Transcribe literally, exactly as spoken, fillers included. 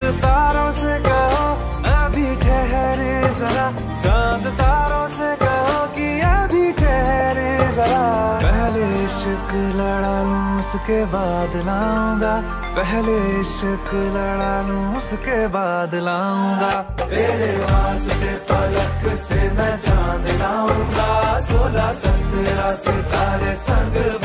तारों से कहो अभी ठहरे जरा, चांद तारों से कहो कि अभी ठहरे जरा। पहले इश्क लड़ा लूं उसके बाद लाऊंगा, पहले इश्क लड़ा लूं उसके बाद लाऊंगा। तेरे वास्ते फलक से मैं चांद लाऊंगा, सोलह सत्रह सितारे संग